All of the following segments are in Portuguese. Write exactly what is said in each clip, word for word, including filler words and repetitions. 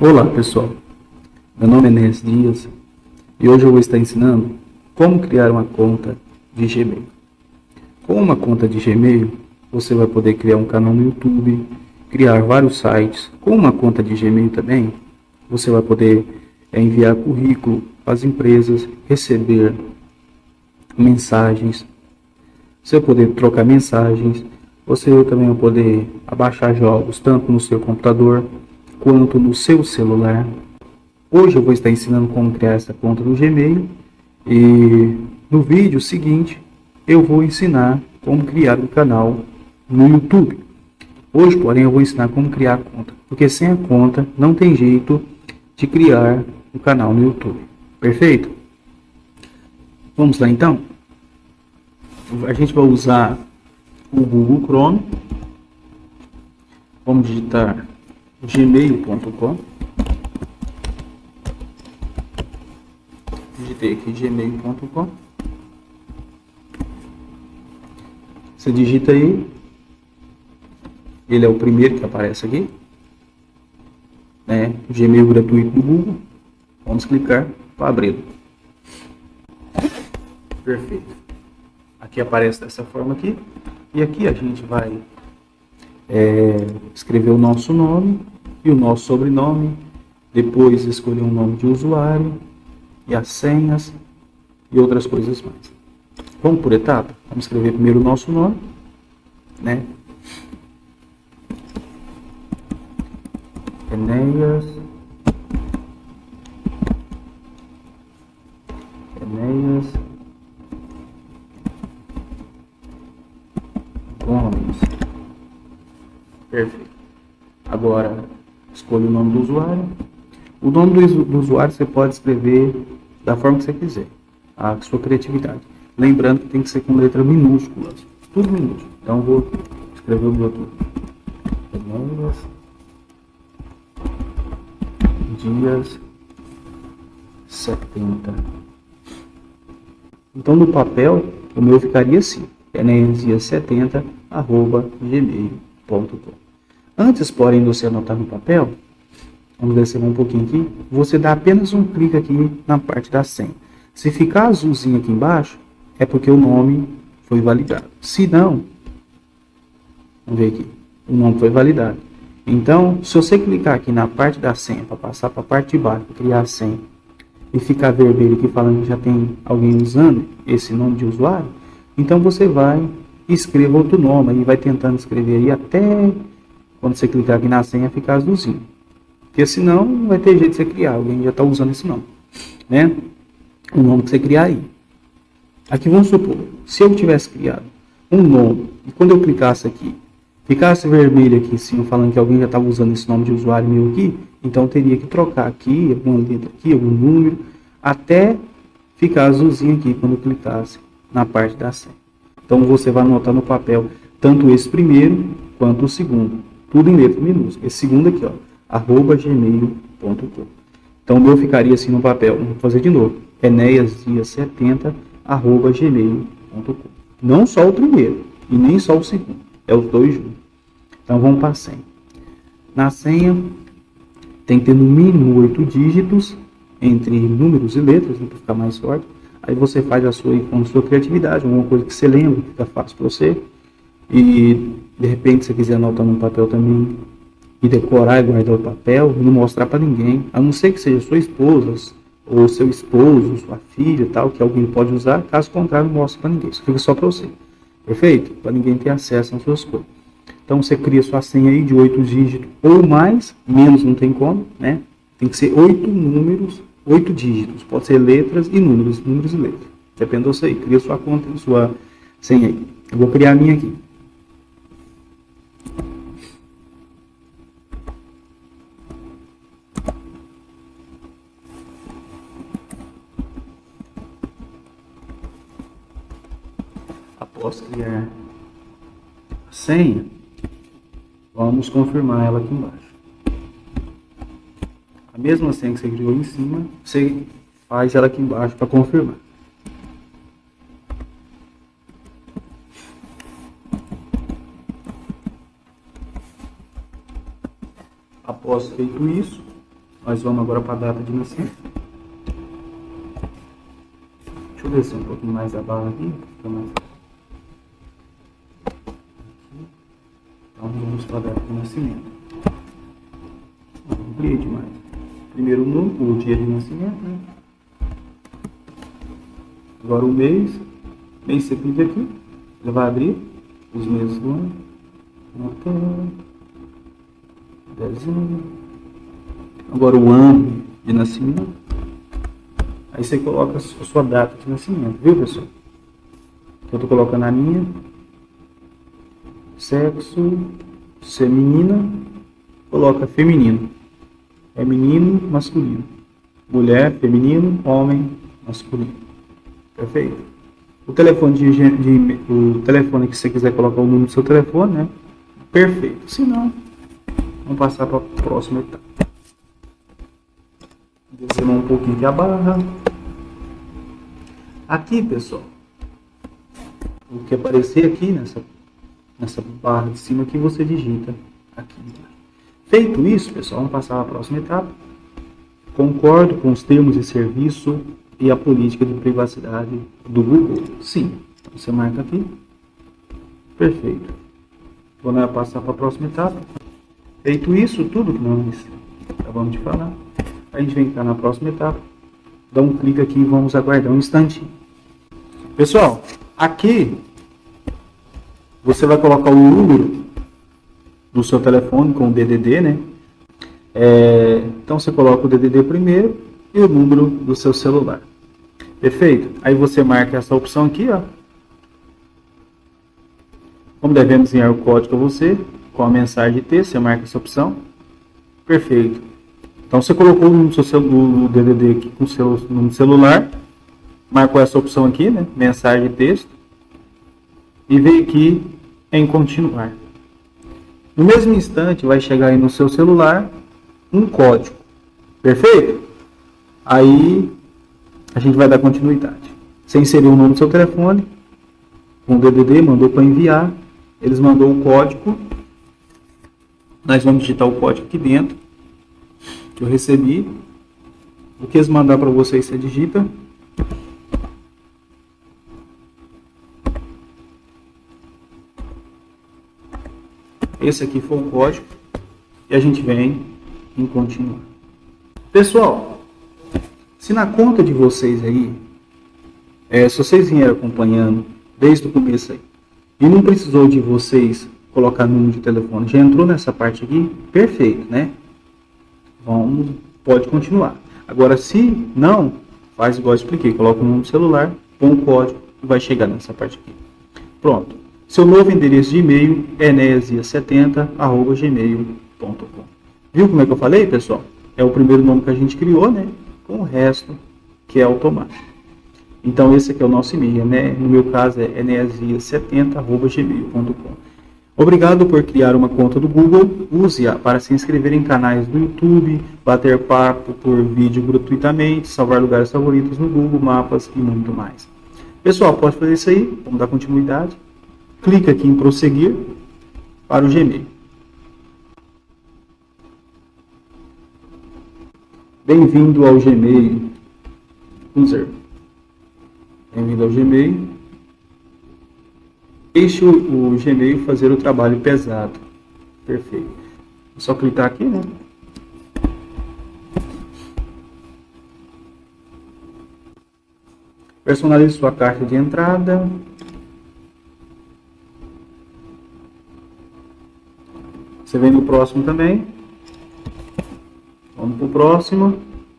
Olá pessoal, meu nome é Enéas Dias e hoje eu vou estar ensinando como criar uma conta de Gmail. Com uma conta de Gmail, você vai poder criar um canal no YouTube, criar vários sites. Com uma conta de Gmail também, você vai poder enviar currículo para as empresas, receber mensagens, você vai poder trocar mensagens, você também vai poder abaixar jogos tanto no seu computador quanto no seu celular. Hoje eu vou estar ensinando como criar essa conta no Gmail e no vídeo seguinte eu vou ensinar como criar um canal no YouTube. Hoje, porém, eu vou ensinar como criar a conta, porque sem a conta não tem jeito de criar um canal no YouTube. Perfeito? Vamos lá então? A gente vai usar o Google Chrome. Vamos digitar gmail ponto com. Digitei aqui gmail ponto com. Você digita aí. Ele é o primeiro que aparece aqui, né? Gmail gratuito do Google. Vamos clicar para abri-lo. Perfeito. Aqui aparece dessa forma aqui. E aqui a gente vai é, escrever o nosso nome e o nosso sobrenome. Depois escolher um nome de usuário e as senhas e outras coisas mais. Vamos por etapa? Vamos escrever primeiro o nosso nome, né? Enéas Enéas Gomes. Perfeito. Agora escolha o nome do usuário. O nome do, do usuário você pode escrever da forma que você quiser, a sua criatividade. Lembrando que tem que ser com letra minúscula, tudo minúsculo. Então eu vou escrever o meu tudo. Enéas Dias setenta. Então no papel o meu ficaria assim: enéas dias setenta arroba gmail ponto com. Antes, porém, de você anotar no papel, vamos descer um pouquinho aqui, você dá apenas um clique aqui na parte da senha. Se ficar azulzinho aqui embaixo, é porque o nome foi validado. Se não, vamos ver aqui, o nome foi validado. Então, se você clicar aqui na parte da senha, para passar para a parte de baixo, para criar a senha, e ficar vermelho aqui falando que já tem alguém usando esse nome de usuário, então você vai e escreva outro nome, e vai tentando escrever aí até quando você clicar aqui na senha ficar azulzinho. Porque senão não vai ter jeito de você criar, alguém já está usando esse nome, né? O nome que você criar aí. Aqui vamos supor, se eu tivesse criado um nome, e quando eu clicasse aqui, ficasse vermelho aqui em cima, falando que alguém já estava usando esse nome de usuário meu aqui, então eu teria que trocar aqui, alguma letra aqui, algum número, até ficar azulzinho aqui quando eu clicasse na parte da senha. Então você vai anotar no papel tanto esse primeiro quanto o segundo, tudo em letra minúscula. Esse segundo aqui, ó, arroba gmail ponto com. Então o meu ficaria assim no papel. Vamos fazer de novo: enéas dias setenta arroba gmail ponto com. Não só o primeiro e nem só o segundo, é os dois juntos. Então vamos para a senha. Na senha tem que ter no mínimo oito dígitos entre números e letras, né, para ficar mais forte. Aí você faz a sua com a sua criatividade, alguma coisa que você lembra, que fica fácil para você. E de repente, se você quiser anotar no papel também e decorar e guardar o papel e não mostrar para ninguém, a não ser que seja sua esposa ou seu esposo, sua filha, tal, que alguém pode usar. Caso contrário, não mostra para ninguém, isso fica só para você. Perfeito? Para ninguém ter acesso às suas coisas. Então você cria sua senha aí de oito dígitos ou mais, menos não tem como, né? Tem que ser oito números, oito dígitos. Pode ser letras e números, números e letras. Depende de você aí. Cria sua conta, sua senha aí. Eu vou criar a minha aqui. Após criar a senha, vamos confirmar ela aqui embaixo. A mesma senha que você criou em cima, você faz ela aqui embaixo para confirmar. Após feito isso, Nós vamos agora para a data de nascimento. Deixa eu descer um pouquinho mais a barra aqui. Fica mais... Então vamos para a data de nascimento. Não ampliei demais. Primeiro número, o dia de nascimento, né? Agora o mês. Mês você clica aqui. Ele vai abrir os meses do ano. Novembro, dezembro. Agora o ano de nascimento. Aí você coloca a sua data de nascimento, viu, pessoal? Eu estou colocando a minha. Sexo, ser menina, coloca feminino. É menino, masculino. Mulher, feminino, homem, masculino. Perfeito? O telefone, de, de, o telefone que você quiser colocar o número do seu telefone, né? Perfeito. Se não, vamos passar para a próxima etapa. Descer um pouquinho aqui a barra. Aqui, pessoal, o que aparecer aqui nessa, nessa barra de cima aqui, você digita aqui embaixo. Feito isso, pessoal, vamos passar para a próxima etapa. Concordo com os termos de serviço e a política de privacidade do Google? Sim. Então, você marca aqui. Perfeito. Vamos passar para a próxima etapa. Feito isso, tudo que nós acabamos de falar, a gente vem cá na próxima etapa. Dá um clique aqui e vamos aguardar um instantinho. Pessoal, aqui você vai colocar o número do seu telefone com o D D D, né? É, então você coloca o D D D primeiro e o número do seu celular. Perfeito? Aí você marca essa opção aqui, ó. Como devemos enviar o código a você, com a mensagem de texto, você marca essa opção. Perfeito. Então você colocou o número do seu do D D D aqui com o seu número de celular, marcou essa opção aqui, né? Mensagem de texto, e veio aqui em continuar. No mesmo instante vai chegar aí no seu celular um código. Perfeito? Aí a gente vai dar continuidade. Você inseriu o nome do seu telefone, com o D D D, mandou para enviar, eles mandou o código, nós vamos digitar o código aqui dentro, que eu recebi. O que eles mandar para vocês, você digita. Esse aqui foi o código e a gente vem em continuar. Pessoal, se na conta de vocês aí, é, se vocês vieram acompanhando desde o começo aí, e não precisou de vocês colocar número de telefone, já entrou nessa parte aqui, perfeito, né? Vamos, pode continuar. Agora, se não, faz igual eu expliquei, coloca o número do celular, põe o código e vai chegar nessa parte aqui. Pronto. Seu novo endereço de e-mail é enésia setenta arroba gmail ponto com. Viu como é que eu falei, pessoal? É o primeiro nome que a gente criou, né? Com o resto que é automático. Então esse aqui é o nosso e-mail, né? No meu caso é enésia setenta arroba gmail ponto com. Obrigado por criar uma conta do Google. Use-a para se inscrever em canais do YouTube, bater papo por vídeo gratuitamente, salvar lugares favoritos no Google Mapas e muito mais. Pessoal, pode fazer isso aí. Vamos dar continuidade. Clica aqui em prosseguir para o Gmail. Bem-vindo ao Gmail User. Bem-vindo ao Gmail. Deixe o, o Gmail fazer o trabalho pesado. Perfeito. É só clicar aqui, né? Personalize sua carta de entrada. Você vem no próximo também. Vamos para o próximo.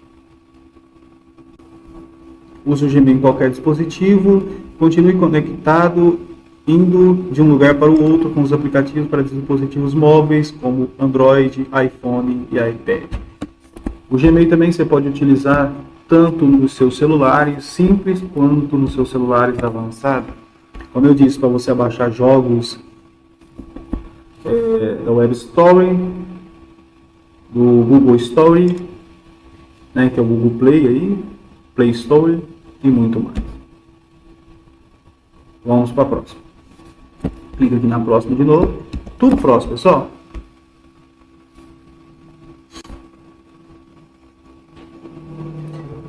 Use o Gmail em qualquer dispositivo. Continue conectado, indo de um lugar para o outro com os aplicativos para dispositivos móveis, como Android, iPhone e iPad. O Gmail também você pode utilizar tanto nos seus celulares simples, quanto nos seus celulares avançados. Como eu disse, para você baixar jogos é, da Web Store, do Google Store, né, que é o Google Play aí, Play Store e muito mais. Vamos para a próxima. Clica aqui na próxima de novo. Tudo próximo, pessoal.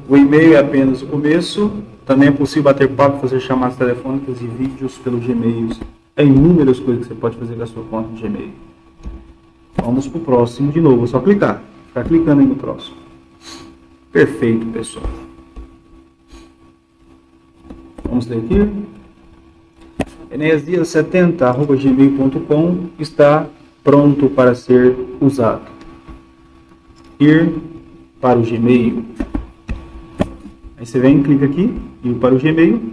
O e-mail é apenas o começo. Também é possível bater papo, fazer chamadas telefônicas e vídeos pelo Gmail. É inúmeras coisas que você pode fazer com a sua conta de Gmail. Vamos para o próximo de novo. É só clicar. Ficar clicando aí no próximo. Perfeito, pessoal. Vamos ler aqui. enéas dias setenta arroba gmail ponto com está pronto para ser usado. Ir para o Gmail. Aí você vem, clica aqui, ir para o Gmail.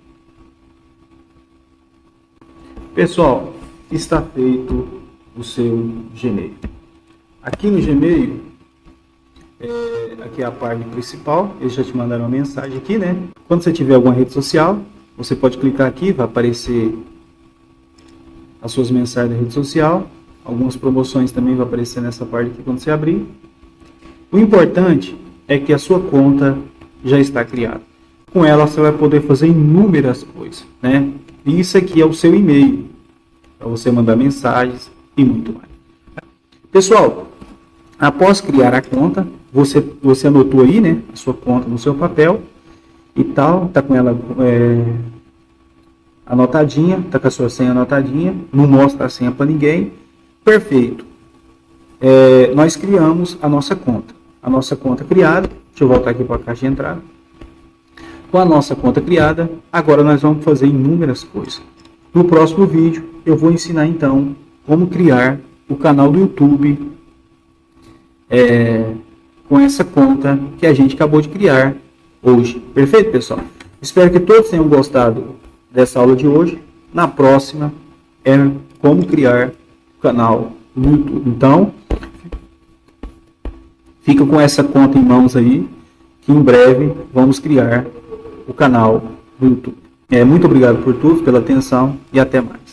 Pessoal, está feito o seu Gmail. Aqui no Gmail, é, aqui é a parte principal, eles já te mandaram uma mensagem aqui, né? Quando você tiver alguma rede social, você pode clicar aqui, vai aparecer as suas mensagens da rede social. Algumas promoções também vão aparecer nessa parte aqui quando você abrir. O importante é que a sua conta já está criada. Com ela você vai poder fazer inúmeras coisas, né? E isso aqui é o seu e-mail, para você mandar mensagens e muito mais. Pessoal, após criar a conta, você, você anotou aí, né, a sua conta no seu papel e tal, tá com ela é, anotadinha, tá com a sua senha anotadinha, não mostra a senha para ninguém. Perfeito. É, nós criamos a nossa conta. A nossa conta criada, deixa eu voltar aqui para a caixa de entrada. Com a nossa conta criada, agora nós vamos fazer inúmeras coisas. No próximo vídeo, eu vou ensinar então como criar o canal do YouTube é, com essa conta que a gente acabou de criar hoje. Perfeito, pessoal? Espero que todos tenham gostado dessa aula de hoje. Na próxima é como criar o canal no YouTube. Então, fica com essa conta em mãos aí, que em breve vamos criar o canal do YouTube. É, muito obrigado por tudo, pela atenção e até mais.